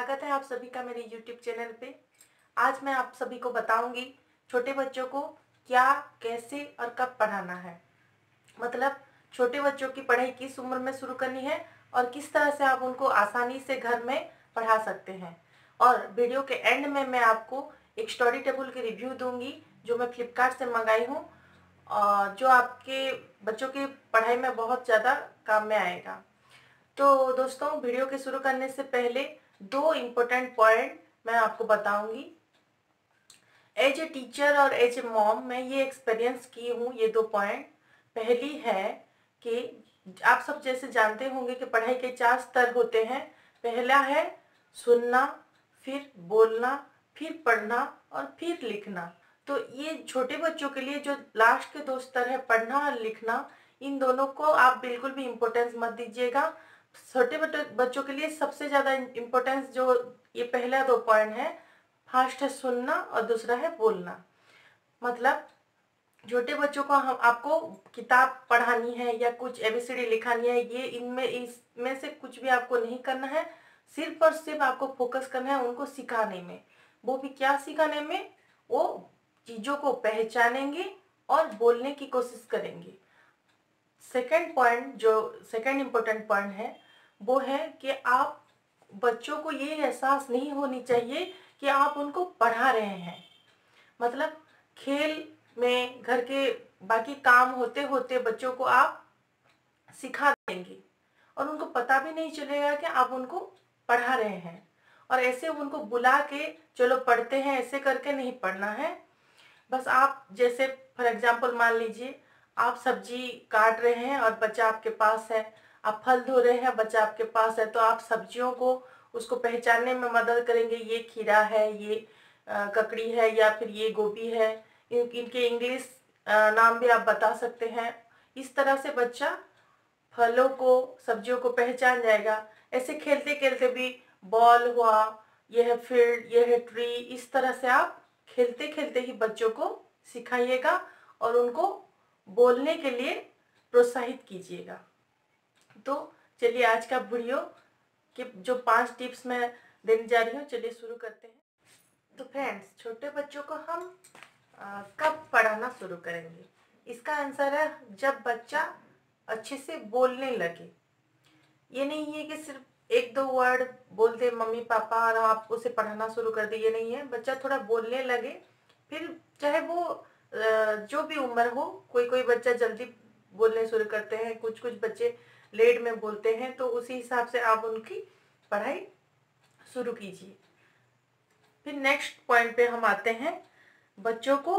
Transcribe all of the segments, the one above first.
स्वागत है आप सभी का मेरे YouTube चैनल पे। आज मैं आप सभी को बताऊंगी छोटे बच्चों को क्या, कैसे और कब पढ़ाना है। मतलब छोटे बच्चों की पढ़ाई किस उम्र में शुरू करनी है और किस तरह से आप उनको आसानी से घर में पढ़ा सकते हैं। और वीडियो के एंड में मैं आपको एक स्टडी टेबल की रिव्यू दूंगी जो मैं फ्लिपकार्ट से मंगाई हूँ और जो आपके बच्चों की पढ़ाई में बहुत ज़्यादा काम में आएगा। तो दोस्तों, वीडियो के शुरू करने से पहले दो इम्पोर्टेंट पॉइंट मैं आपको बताऊंगी। एज ए टीचर और एज ए मॉम मैं ये एक्सपीरियंस की हूँ। ये दो पॉइंट, पहली है कि आप सब जैसे जानते होंगे कि पढ़ाई के 4 स्तर होते हैं। पहला है सुनना, फिर बोलना, फिर पढ़ना और फिर लिखना। तो ये छोटे बच्चों के लिए जो लास्ट के 2 स्तर है, पढ़ना और लिखना, इन दोनों को आप बिल्कुल भी इम्पोर्टेंस मत दीजिएगा। छोटे बच्चों के लिए सबसे ज़्यादा इम्पोर्टेंस जो ये पहला 2 पॉइंट है, फर्स्ट है सुनना और दूसरा है बोलना। मतलब छोटे बच्चों को हम आपको किताब पढ़ानी है या कुछ ABCD लिखानी है, ये इसमें से कुछ भी आपको नहीं करना है। सिर्फ और सिर्फ आपको फोकस करना है उनको सिखाने में। वो भी क्या सिखाने में? वो चीज़ों को पहचानेंगे और बोलने की कोशिश करेंगे। सेकंड पॉइंट, जो सेकंड इम्पोर्टेंट पॉइंट है, वो है कि आप बच्चों को ये एहसास नहीं होनी चाहिए कि आप उनको पढ़ा रहे हैं। मतलब खेल में घर के बाकी काम होते होते बच्चों को आप सिखा देंगे और उनको पता भी नहीं चलेगा कि आप उनको पढ़ा रहे हैं। और ऐसे उनको बुला के चलो पढ़ते हैं, ऐसे करके नहीं पढ़ना है। बस आप जैसे फॉर एग्जाम्पल मान लीजिए आप सब्जी काट रहे हैं और बच्चा आपके पास है, आप फल धो रहे हैं, बच्चा आपके पास है, तो आप सब्जियों को उसको पहचानने में मदद करेंगे। ये खीरा है, ये ककड़ी है या फिर ये गोभी है। इनके इंग्लिश नाम भी आप बता सकते हैं। इस तरह से बच्चा फलों को, सब्जियों को पहचान जाएगा। ऐसे खेलते खेलते भी बॉल हुआ, यह है फील्ड, यह है ट्री, इस तरह से आप खेलते खेलते ही बच्चों को सिखाइएगा और उनको बोलने के लिए प्रोत्साहित कीजिएगा। तो चलिए आज का वीडियो के जो 5 टिप्स मैं देने जा रही हूँ, चलिए शुरू करते हैं। तो फ्रेंड्स, छोटे बच्चों को हम कब पढ़ाना शुरू करेंगे? इसका आंसर है जब बच्चा अच्छे से बोलने लगे। ये नहीं है कि सिर्फ 1-2 वर्ड बोल दे मम्मी पापा और आप उसे पढ़ाना शुरू कर दे, ये नहीं है। बच्चा थोड़ा बोलने लगे, फिर चाहे वो जो भी उम्र हो, कोई कोई बच्चा जल्दी बोलने शुरू करते हैं, कुछ कुछ बच्चे लेट में बोलते हैं, तो उसी हिसाब से आप उनकी पढ़ाई शुरू कीजिए। फिर नेक्स्ट पॉइंट पे हम आते हैं, बच्चों को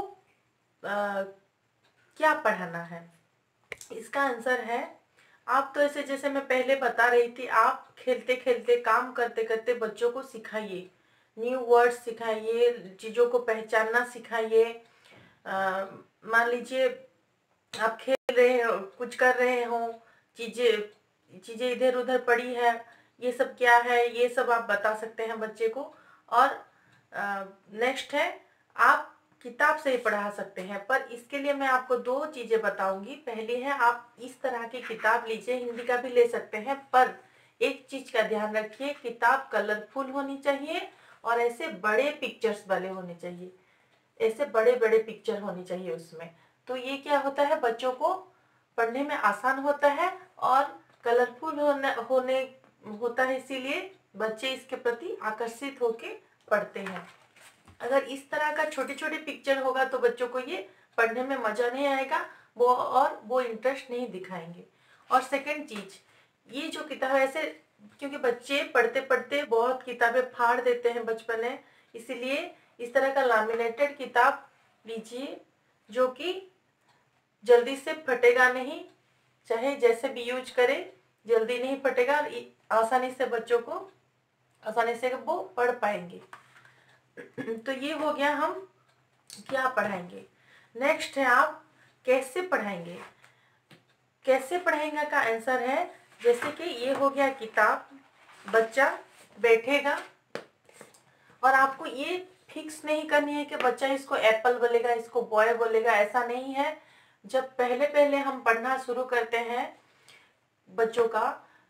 क्या पढ़ाना है। इसका आंसर है, आप तो ऐसे जैसे मैं पहले बता रही थी, आप खेलते खेलते, काम करते करते बच्चों को सिखाइए, न्यू वर्ड्स सिखाइए, चीज़ों को पहचानना सिखाइए। मान लीजिए आप खेल रहे हो, कुछ कर रहे हो, चीज़ें इधर उधर पड़ी है, ये सब क्या है, ये सब आप बता सकते हैं बच्चे को। और नेक्स्ट है, आप किताब से ही पढ़ा सकते हैं, पर इसके लिए मैं आपको 2 चीज़ें बताऊंगी। पहली है, आप इस तरह की किताब लीजिए, हिंदी का भी ले सकते हैं, पर एक चीज़ का ध्यान रखिए, किताब कलरफुल होनी चाहिए और ऐसे बड़े पिक्चर्स वाले होने चाहिए, ऐसे बड़े बड़े पिक्चर होनी चाहिए उसमें। तो ये क्या होता है, बच्चों को पढ़ने में आसान होता है और कलरफुल होने होता है, इसीलिए बच्चे इसके प्रति आकर्षित होके पढ़ते हैं। अगर इस तरह का छोटे छोटे पिक्चर होगा तो बच्चों को ये पढ़ने में मजा नहीं आएगा, वो इंटरेस्ट नहीं दिखाएंगे। और सेकंड चीज, ये जो किताब ऐसे, क्योंकि बच्चे पढ़ते पढ़ते बहुत किताबें फाड़ देते हैं बचपन में, इसीलिए इस तरह का लैमिनेटेड किताब लीजिए जो कि जल्दी से फटेगा नहीं, चाहे जैसे भी यूज करें जल्दी नहीं फटेगा, आसानी से बच्चों को आसानी से वो पढ़ पाएंगे। तो ये हो गया हम क्या पढ़ाएंगे। नेक्स्ट है, आप कैसे पढ़ाएंगे। कैसे पढ़ाएंगे का आंसर है, जैसे कि ये हो गया किताब, बच्चा बैठेगा और आपको ये फिक्स नहीं करनी है कि बच्चा इसको एप्पल बोलेगा, इसको बॉय बोलेगा, ऐसा नहीं है। जब पहले पहले हम पढ़ना शुरू करते हैं बच्चों का,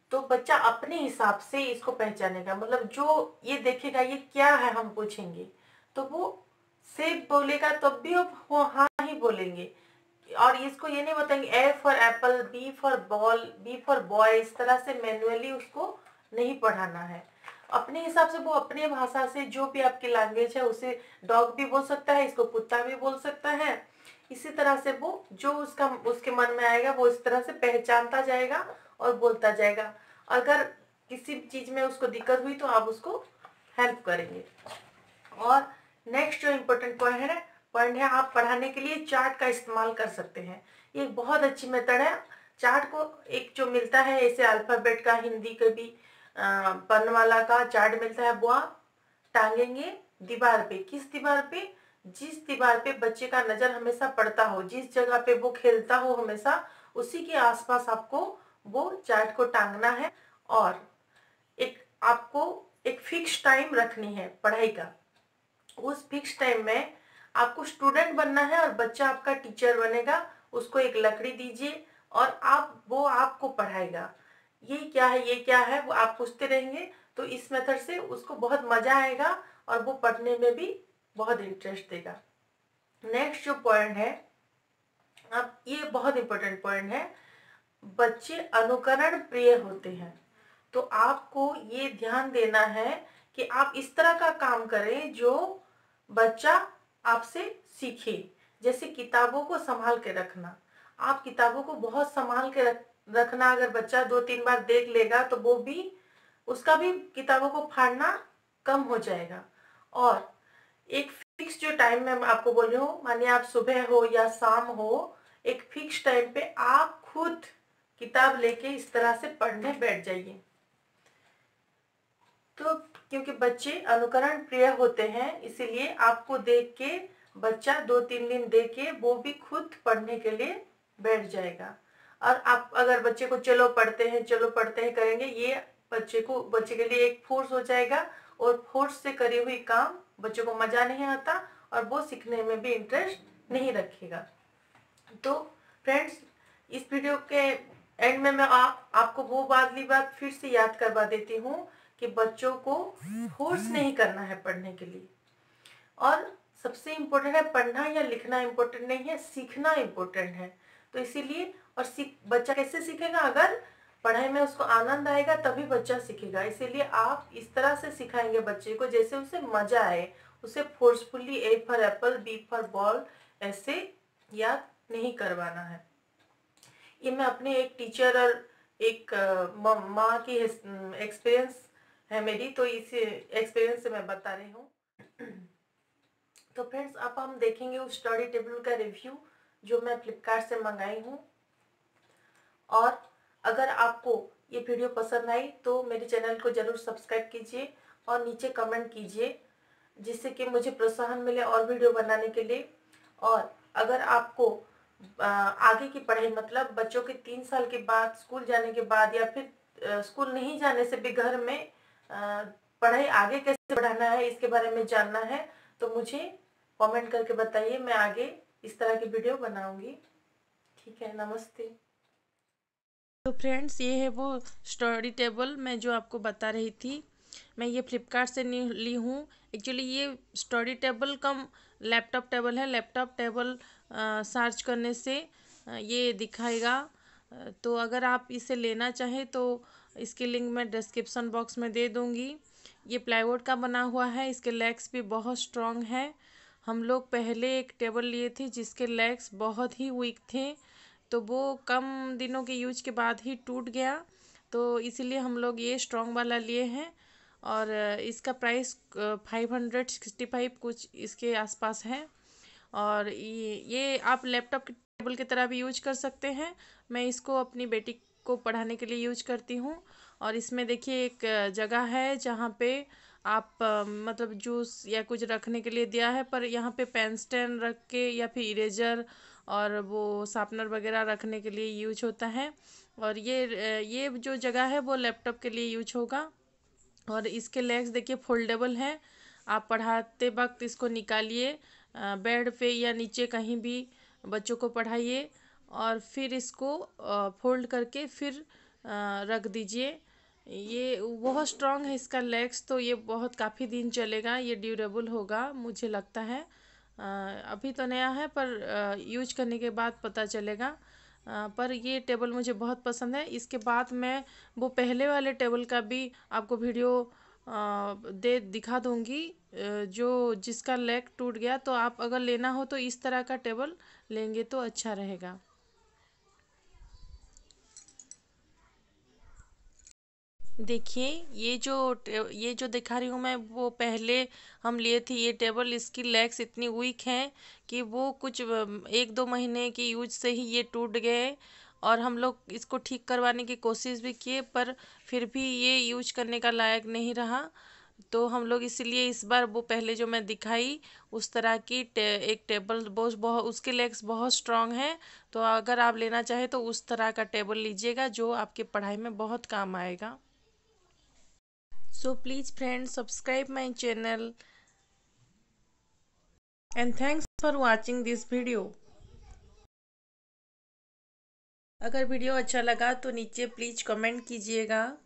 तो बच्चा अपने हिसाब से इसको पहचानेगा। मतलब जो ये देखेगा ये क्या है हम पूछेंगे तो वो सेब बोलेगा तब भी वो हाँ ही बोलेंगे। और इसको ये नहीं बताएंगे A for apple, B for ball, B for boy, इस तरह से मैन्युअली उसको नहीं पढ़ाना है। अपने हिसाब से वो अपने भाषा से जो भी आपकी लैंग्वेज है उसे डॉग भी बोल सकता है, इसको कुत्ता भी बोल सकता है। इसी तरह से वो जो उसके मन में आएगा वो इस तरह से पहचानता जाएगा और बोलता जाएगा। अगर किसी चीज में उसको दिक्कत हुई तो आप उसको हेल्प करेंगे। और नेक्स्ट जो इम्पोर्टेंट पॉइंट है आप पढ़ाने के लिए चार्ट का इस्तेमाल कर सकते हैं। ये एक बहुत अच्छी मेथड है। चार्ट को एक जो मिलता है ऐसे अल्फाबेट का, हिंदी के भी वर्णमाला का चार्ट मिलता है, वो आप टांगेंगे दीवार पे। किस दीवार पे? जिस दीवार पे बच्चे का नजर हमेशा पड़ता हो, जिस जगह पे वो खेलता हो हमेशा, उसी के आसपास आपको वो चार्ट को टांगना है। और आपको एक फिक्स टाइम रखनी है पढ़ाई का। उस फिक्स टाइम में आपको स्टूडेंट बनना है और बच्चा आपका टीचर बनेगा। उसको एक लकड़ी दीजिए और वो आपको पढ़ाएगा। ये क्या है, ये क्या है, वो आप पूछते रहेंगे। तो इस मेथड से उसको बहुत मजा आएगा और वो पढ़ने में भी बहुत इंटरेस्ट देगा। नेक्स्ट जो पॉइंट है, अब ये बहुत इंपॉर्टेंट पॉइंट है, बच्चे अनुकरण प्रिय होते हैं। तो आपको ये ध्यान देना है कि आप इस तरह का काम करें जो बच्चा आपसे सीखे। जैसे किताबों को संभाल के रखना। आप किताबों को बहुत संभाल के रखना। अगर बच्चा 2-3 बार देख लेगा तो वो भी उसका भी किताबों को फाड़ना कम हो जाएगा। और एक फिक्स जो टाइम में मैं आपको बोल रही हूँ, मानिए आप सुबह हो या शाम हो, एक फिक्स टाइम पे आप खुद किताब लेके इस तरह से पढ़ने बैठ जाइए। तो क्योंकि बच्चे अनुकरण प्रिय होते हैं इसीलिए आपको देख के बच्चा 2-3 दिन देख के वो भी खुद पढ़ने के लिए बैठ जाएगा। और आप अगर बच्चे को चलो पढ़ते हैं करेंगे, ये बच्चे के लिए एक फोर्स हो जाएगा और फोर्स से करी हुई काम बच्चे को मजा नहीं आता और वो सीखने में भी इंटरेस्ट नहीं रखेगा। तो फ्रेंड्स, इस वीडियो के एंड में मैं आपको वो बात फिर से याद करवा देती हूँ कि बच्चों को फोर्स नहीं करना है पढ़ने के लिए। और सबसे इम्पोर्टेंट है, पढ़ना या लिखना इम्पोर्टेंट नहीं है, सीखना इम्पोर्टेंट है। तो इसीलिए बच्चा कैसे सीखेगा? अगर पढ़ाई में उसको आनंद आएगा तभी बच्चा सीखेगा। इसीलिए आप इस तरह से सिखाएंगे बच्चे को जैसे उसे मजा आए। उसे forcefully A for apple, B for ball ऐसे याद नहीं करवाना है। ये मैं अपने एक टीचर और एक माँ की एक्सपीरियंस है मेरी, तो इस एक्सपीरियंस से मैं बता रही हूँ। तो फ्रेंड्स, अब हम देखेंगे उस स्टडी टेबल का रिव्यू जो मैं फ्लिपकार्ट से मंगाई हूँ। और अगर आपको ये वीडियो पसंद आई तो मेरे चैनल को जरूर सब्सक्राइब कीजिए और नीचे कमेंट कीजिए जिससे कि मुझे प्रोत्साहन मिले और वीडियो बनाने के लिए। और अगर आपको आगे की पढ़ाई, मतलब बच्चों के 3 साल के बाद स्कूल जाने के बाद या फिर स्कूल नहीं जाने से भी घर में पढ़ाई आगे कैसे बढ़ाना है इसके बारे में जानना है तो मुझे कमेंट करके बताइए। मैं आगे इस तरह की वीडियो बनाऊंगी। ठीक है, नमस्ते। तो फ्रेंड्स, ये है वो स्टडी टेबल मैं जो आपको बता रही थी। मैं ये फ्लिपकार्ट से ली हूँ। एक्चुअली ये study table cum laptop table है। लैपटॉप टेबल सर्च करने से ये दिखाएगा। तो अगर आप इसे लेना चाहें तो इसकी लिंक मैं डिस्क्रिप्शन बॉक्स में दे दूँगी। ये प्लाईवुड का बना हुआ है। इसके लेग्स भी बहुत स्ट्रॉन्ग है। हम लोग पहले एक टेबल लिए थे जिसके लेग्स बहुत ही वीक थे, तो वो कम दिनों के यूज के बाद ही टूट गया। तो इसीलिए हम लोग ये स्ट्रॉन्ग वाला लिए हैं। और इसका प्राइस 565 कुछ इसके आसपास है। और ये आप लैपटॉप के टेबल की तरह भी यूज कर सकते हैं। मैं इसको अपनी बेटी को पढ़ाने के लिए यूज करती हूँ। और इसमें देखिए एक जगह है जहाँ पे आप मतलब जूस या कुछ रखने के लिए दिया है, पर यहाँ पे पेन स्टैंड रख के या फिर इरेजर और वो शार्पनर वगैरह रखने के लिए यूज होता है। और ये जो जगह है वो लैपटॉप के लिए यूज होगा। और इसके लेग्स देखिए फोल्डेबल है। आप पढ़ाते वक्त इसको निकालिए, बेड पे या नीचे कहीं भी बच्चों को पढ़ाइए और फिर इसको फोल्ड करके फिर रख दीजिए। ये बहुत स्ट्रांग है इसका लेग्स, तो ये बहुत काफ़ी दिन चलेगा, ये ड्यूरेबल होगा मुझे लगता है। अभी तो नया है पर यूज करने के बाद पता चलेगा। पर ये टेबल मुझे बहुत पसंद है। इसके बाद मैं वो पहले वाले टेबल का भी आपको वीडियो दे दिखा दूंगी, जो जिसका लेग टूट गया। तो आप अगर लेना हो तो इस तरह का टेबल लेंगे तो अच्छा रहेगा। देखिए ये जो दिखा रही हूँ मैं, वो पहले हम लिए थे ये टेबल। इसकी लेग्स इतनी वीक हैं कि वो कुछ 1-2 महीने की यूज से ही ये टूट गए। और हम लोग इसको ठीक करवाने की कोशिश भी किए, पर फिर भी ये यूज करने का लायक नहीं रहा। तो हम लोग इसीलिए इस बार वो पहले जो मैं दिखाई उस तरह की एक टेबल, बहुत उसके लेग्स बहुत स्ट्रांग हैं। तो अगर आप लेना चाहें तो उस तरह का टेबल लीजिएगा जो आपके पढ़ाई में बहुत काम आएगा। So please friends, subscribe my channel and thanks for watching this video. अगर वीडियो अच्छा लगा तो नीचे प्लीज कमेंट कीजिएगा।